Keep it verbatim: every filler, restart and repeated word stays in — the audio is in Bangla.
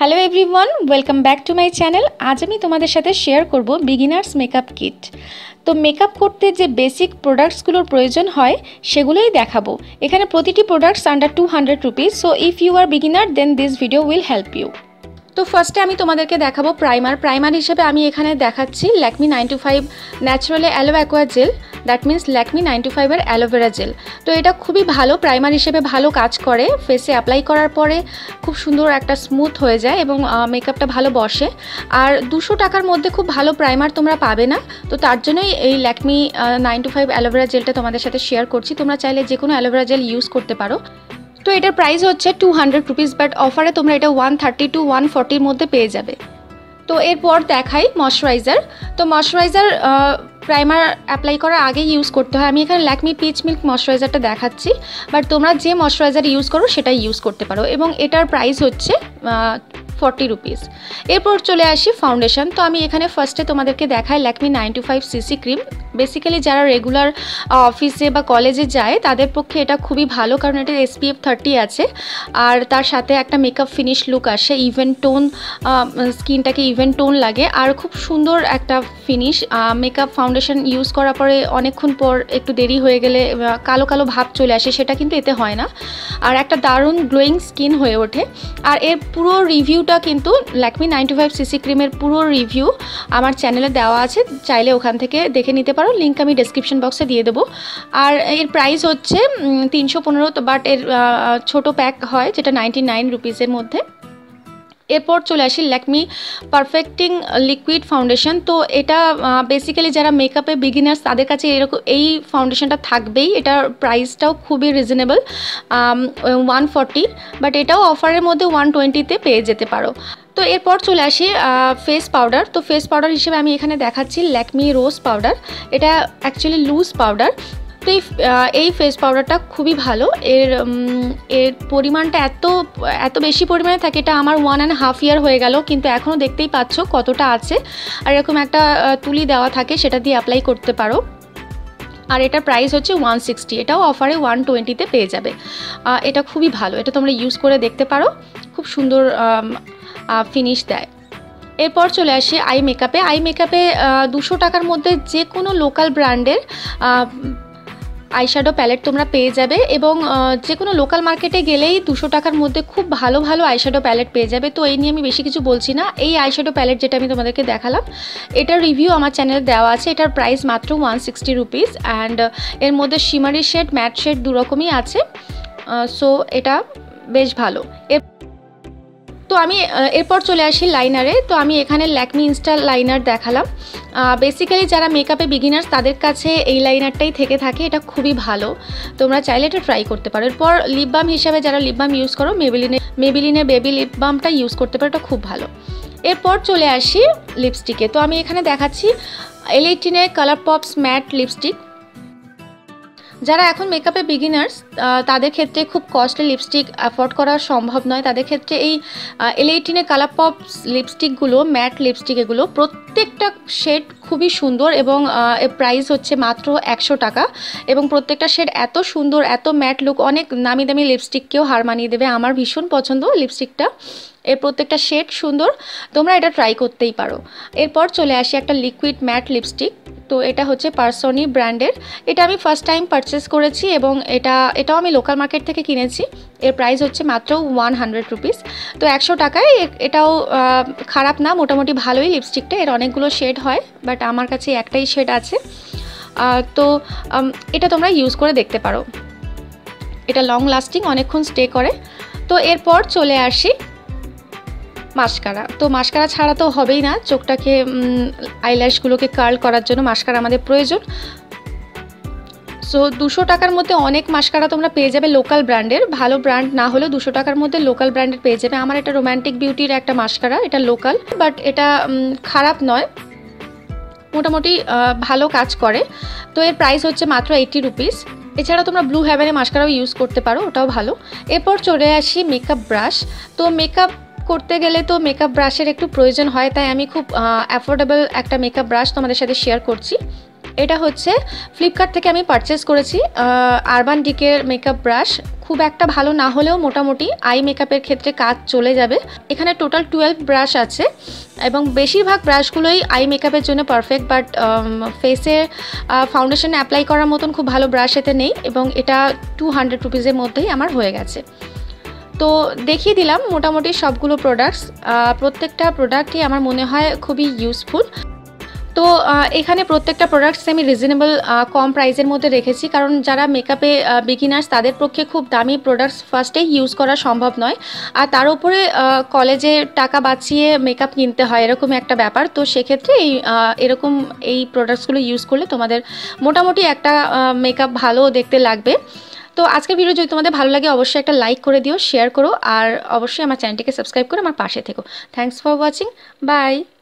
Hello everyone, welcome back to my channel. আজ আমি তোমাদের সাথে শেয়ার করব বিগিনার্স মেকআপ কিট। তো মেকআপ করতে যে বেসিক প্রোডাক্টসগুলোর প্রয়োজন হয় সেগুলোই দেখাবো। এখানে প্রতিটি products under two hundred rupees. So if you are beginner then this video will help you. তো ফার্স্টে আমি তোমাদেরকে দেখাবো প্রাইমার। প্রাইমার হিসেবে আমি এখানে দেখাচ্ছি Lakme nine to five naturally aloe aqua gel, that means Lakme nine to ফাইভের অ্যালোভেরা জেল। তো এটা খুবই ভালো প্রাইমার হিসেবে, ভালো কাজ করে। ফেসে অ্যাপ্লাই করার পরে খুব সুন্দর একটা স্মুথ হয়ে যায় এবং মেকআপটা ভালো বসে। আর দুশো টাকার মধ্যে খুব ভালো প্রাইমার তোমরা পাবে না, তো তার জন্যই এই Lakme nine to five aloe vera জেলটা তোমাদের সাথে শেয়ার করছি। তোমরা চাইলে যে কোনো অ্যালোভেরা জেল ইউজ করতে পারো। তো এটার প্রাইস হচ্ছে টু হান্ড্রেড রুপিস, বাট অফারে তোমরা এটা ওয়ান থার্টি টু ওয়ান ফর্টির মধ্যে পেয়ে যাবে। তো এরপর দেখাই ময়শ্চারাইজার। তো ময়শ্চারাইজার প্রাইমার অ্যাপ্লাই করার আগে ইউজ করতে হয়। আমি এখানে ল্যাকমি পিচ মিল্ক ময়শ্চারাইজারটা দেখাচ্ছি, বাট তোমরা যে ময়শ্চারাইজার ইউজ করো সেটাই ইউজ করতে পারো এবং এটার প্রাইস হচ্ছে ফর্টি রুপিস। এরপর চলে আসি ফাউন্ডেশন। তো আমি এখানে ফার্স্টে তোমাদেরকে দেখাই Lakme nine to five CC cream. Basically যারা রেগুলার অফিসে বা কলেজে যায় তাদের পক্ষে এটা খুবই ভালো, কারণ এটা এসপিএফ থার্টি আছে আর তার সাথে একটা মেকআপ ফিনিশ লুক আসে, ইভেন টোন, স্কিনটাকে ইভেন টোন লাগে আর খুব সুন্দর একটা ফিনিশ। মেকআপ ফাউন্ডেশন ইউজ করার পরে অনেকক্ষণ পর একটু দেরি হয়ে গেলে কালো কালো ভাব চলে আসে, সেটা কিন্তু এতে হয় না। আর একটা দারুণ গ্লোয়িং স্কিন হয়ে ওঠে। আর এর পুরো রিভিউটা কিন্তু Lakme nine to five CC ক্রিমের পুরো রিভিউ আমার চ্যানেলে দেওয়া আছে, চাইলে ওখান থেকে দেখে নিতে পারো। লিঙ্ক আমি ডেসক্রিপশন বক্সে দিয়ে দেবো। আর এর প্রাইস হচ্ছে তিনশো পনেরো, বাট এর ছোটো প্যাক হয় যেটা নাইনটি নাইন রুপিসের মধ্যে। এরপর চলে আসি ল্যাকমি পারফেক্টিং লিকুইড ফাউন্ডেশন। তো এটা বেসিক্যালি যারা মেকআপে বিগিনার্স তাদের কাছে এরকম এই ফাউন্ডেশনটা থাকবেই। এটার প্রাইসটাও খুবই রিজনেবল, ওয়ান ফর্টি, বাট এটাও অফারের মধ্যে ওয়ান টোয়েন্টিতে পেয়ে যেতে পারো। তো এরপর চলে আসি ফেস পাউডার। তো ফেস পাউডার হিসেবে আমি এখানে দেখাচ্ছি ল্যাকমি রোজ পাউডার। এটা অ্যাকচুয়ালি লুজ পাউডার। তো এই এই ফেস পাউডারটা খুবই ভালো। এর এর পরিমাণটা এত এত বেশি পরিমাণে থাকে, এটা আমার ওয়ান অ্যান্ড হাফ ইয়ার হয়ে গেল কিন্তু এখনও দেখতেই পাচ্ছ কতটা আছে। আর এরকম একটা তুলি দেওয়া থাকে, সেটা দিয়ে অ্যাপ্লাই করতে পারো। আর এটার প্রাইস হচ্ছে ওয়ান সিক্সটি, এটাও অফারে ওয়ান টোয়েন্টিতে পেয়ে যাবে। এটা খুবই ভালো, এটা তোমরা ইউজ করে দেখতে পারো, খুব সুন্দর ফিনিশ দেয়। এরপর চলে আসি আই মেকআপে। আই মেকআপে দুশো টাকার মধ্যে যে কোনো লোকাল ব্র্যান্ডের আইশ্যাডো প্যালেট তোমরা পেয়ে যাবে এবং যে কোনো লোকাল মার্কেটে গেলেই দুশো টাকার মধ্যে খুব ভালো ভালো আইশ্যাডো প্যালেট পেয়ে যাবে। তো এই নিয়ে আমি বেশি কিছু বলছি না। এই আইশ্যাডো প্যালেট যেটা আমি তোমাদেরকে দেখালাম, এটার রিভিউ আমার চ্যানেলে দেওয়া আছে। এটার প্রাইস মাত্র ওয়ান সিক্সটি রুপিস অ্যান্ড এর মধ্যে শিমারি শেড, ম্যাট শেড দুরকমই আছে। সো এটা বেশ ভালো। তো আমি এরপর চলে আসি লাইনারে। তো আমি এখানে ল্যাকমি ইনস্টা লাইনার দেখালাম। বেসিক্যালি যারা মেকআপে বিগিনার্স তাদের কাছে এই লাইনারটাই থেকে থাকে, এটা খুবই ভালো, তোমরা চাইলে এটা ট্রাই করতে পারো। এরপর লিপ বাম হিসাবে যারা লিপ বাম ইউজ করো, মেবিলিনে মেবিলিনের বেবি লিপ বামটা ইউজ করতে পারো, এটা খুব ভালো। এরপর চলে আসি লিপস্টিকে। তো আমি এখানে দেখাচ্ছি এল এইটিনের কালার পপস ম্যাট লিপস্টিক। যারা এখন মেকআপে বিগিনার্স তাদের ক্ষেত্রে খুব কস্টলি লিপস্টিক অ্যাফোর্ড করা সম্ভব নয়, তাদের ক্ষেত্রে এই এল এইটিনের কালার পপস লিপস্টিকগুলো, ম্যাট লিপস্টিক, এগুলো প্রত্যেকটা শেড খুবই সুন্দর এবং এর প্রাইস হচ্ছে মাত্র একশো টাকা এবং প্রত্যেকটা শেড এত সুন্দর, এত ম্যাট লুক, অনেক নামি দামি লিপস্টিককেও হার মানিয়ে দেবে। আমার ভীষণ পছন্দ লিপস্টিকটা, এর প্রত্যেকটা শেড সুন্দর, তোমরা এটা ট্রাই করতেই পারো। এরপর চলে আসি একটা লিকুইড ম্যাট লিপস্টিক। তো এটা হচ্ছে পারসনি ব্র্যান্ডের। এটা আমি ফার্স্ট টাইম পারচেস করেছি এবং এটা এটাও আমি লোকাল মার্কেট থেকে কিনেছি। এর প্রাইস হচ্ছে মাত্র ওয়ান হান্ড্রেড রুপিস। তো একশো টাকায় এটাও খারাপ না, মোটামুটি ভালোই লিপস্টিকটা। এর অনেকগুলো শেড হয়, বাট আমার কাছে একটাই শেড আছে। তো এটা তোমরা ইউজ করে দেখতে পারো, এটা লং লাস্টিং, অনেকক্ষণ স্টে করে। তো এরপর চলে আসি মাস্কারা। তো মাস্কারা ছাড়া তো হবেই না, চোখটাকে আইল্যাশগুলোকে কার্ল করার জন্য মাস্কারা আমাদের প্রয়োজন। সো দুশো টাকার মধ্যে অনেক মাস্কারা তোমরা পেয়ে যাবে লোকাল ব্র্যান্ডের, ভালো ব্র্যান্ড না হলেও দুশো টাকার মধ্যে লোকাল ব্র্যান্ডের পেয়ে যাবে। আমার এটা রোম্যান্টিক বিউটির একটা মাস্কারা, এটা লোকাল, বাট এটা খারাপ নয়, মোটামুটি ভালো কাজ করে। তো এর প্রাইস হচ্ছে মাত্র এইটি রুপিস। এছাড়া তোমরা ব্লু হ্যাভেনের মাস্কারাও ইউজ করতে পারো, ওটাও ভালো। এরপর চলে আসি মেকআপ ব্রাশ। তো মেকআপ করতে গেলে তো মেকআপ ব্রাশের একটু প্রয়োজন হয়, তাই আমি খুব অ্যাফোর্ডেবল একটা মেকআপ ব্রাশ তোমাদের সাথে শেয়ার করছি। এটা হচ্ছে ফ্লিপকার্ট থেকে আমি পারচেস করেছি আরবান ডিকের মেকআপ ব্রাশ। খুব একটা ভালো না হলেও মোটামুটি আই মেকআপের ক্ষেত্রে কাজ চলে যাবে। এখানে টোটাল টুয়েলভ ব্রাশ আছে এবং বেশিরভাগ ব্রাশগুলোই আই মেকআপের জন্য পারফেক্ট, বাট ফেসে ফাউন্ডেশন অ্যাপ্লাই করার মতন খুব ভালো ব্রাশ এতে নেই এবং এটা টু হান্ড্রেড রুপিসের মধ্যেই আমার হয়ে গেছে। তো দেখিয়ে দিলাম মোটামুটি সবগুলো প্রোডাক্টস। প্রত্যেকটা প্রোডাক্টই আমার মনে হয় খুবই ইউজফুল। তো এখানে প্রত্যেকটা প্রোডাক্টস আমি রিজনেবল কম প্রাইসের মধ্যে রেখেছি, কারণ যারা মেকআপে বিগিনার্স তাদের পক্ষে খুব দামি প্রোডাক্টস ফার্স্টেই ইউজ করা সম্ভব নয়, আর তার উপরে কলেজে টাকা বাঁচিয়ে মেকআপ কিনতে হয় এরকম একটা ব্যাপার। তো সেক্ষেত্রে এই এরকম এই প্রোডাক্টসগুলো ইউজ করলে তোমাদের মোটামুটি একটা মেকআপ ভালো দেখতে লাগবে। তো আজকের ভিডিও যদি তোমাদের ভালো লাগে অবশ্যই একটা লাইক করে দিও, শেয়ার করো, আর অবশ্যই আমার চ্যানেলটিকে সাবস্ক্রাইব করে আমার পাশে থেকো। Thanks for watching, by.